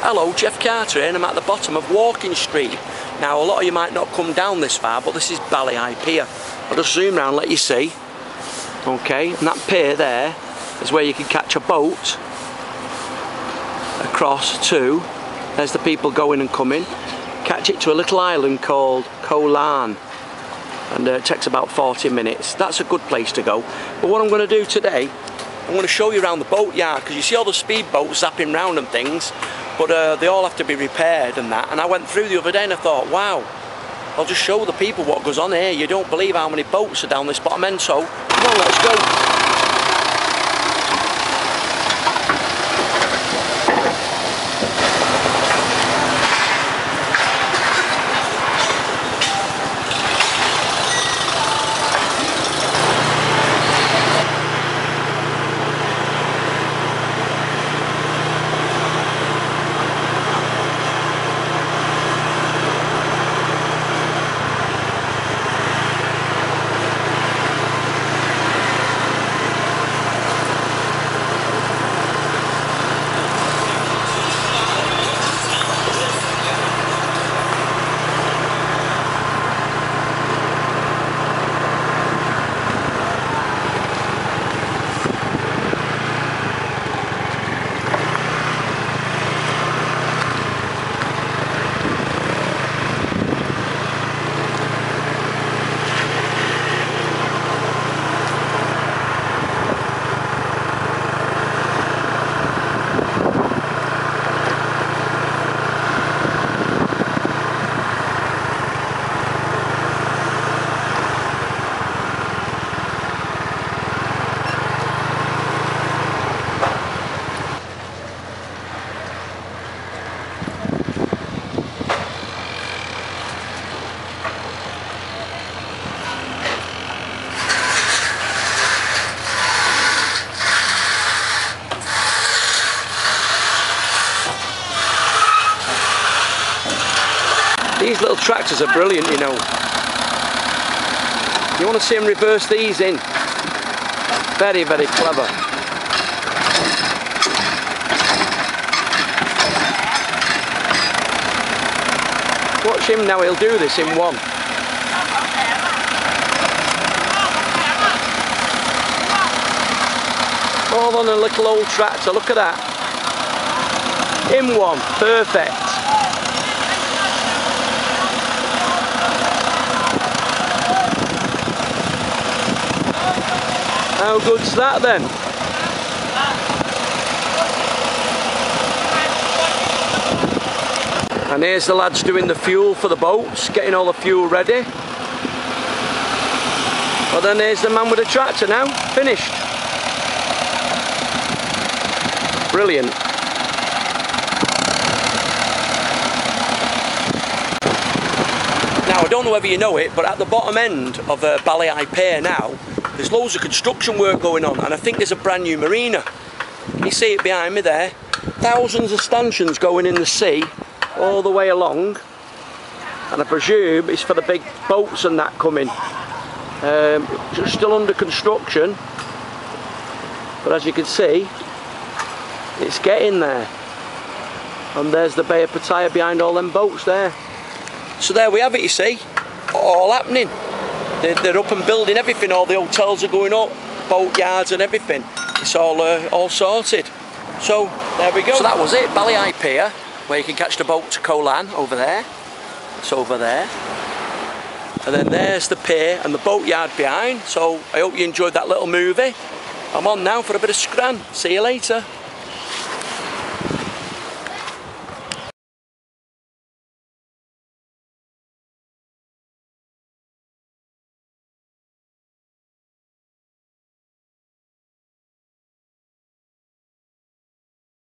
Hello, Geoff Carter here, and I'm at the bottom of Walking Street. Now, a lot of you might not come down this far, but this is Bali Hai Pier. I'll just zoom round and let you see. Okay, and that pier there is where you can catch a boat across to, there's the people going and coming, catch it to a little island called Koh Larn, and it takes about 40 minutes. That's a good place to go. But what I'm going to do today, I'm going to show you around the boatyard, because you see all the speedboats zapping round and things, but they all have to be repaired and that. And I went through the other day and I thought, wow, I'll just show the people what goes on here. You don't believe how many boats are down this bottom end, so come on, let's go. These little tractors are brilliant, you know. You want to see them reverse these in. Very, very clever. Watch him now, he'll do this in one. All on a little old tractor, look at that. In one, perfect. How good's that then? And here's the lads doing the fuel for the boats, getting all the fuel ready. Well, then here's the man with the tractor now, finished. Brilliant. Now, I don't know whether you know it, but at the bottom end of Bali Hai Pier now, there's loads of construction work going on, and I think there's a brand new marina. Can you see it behind me there? Thousands of stanchions going in the sea all the way along, and I presume it's for the big boats and that coming. It's still under construction, but as you can see, it's getting there. And there's the Bay of Pattaya behind all them boats there. So there we have it, you see, all happening. They're up and building everything, all the hotels are going up, boatyards and everything. It's all sorted. So, there we go. So that was it, Bali Hai Pier, where you can catch the boat to Koh Larn, over there. It's over there. And then there's the pier and the boatyard behind. So, I hope you enjoyed that little movie. I'm on now for a bit of scran. See you later.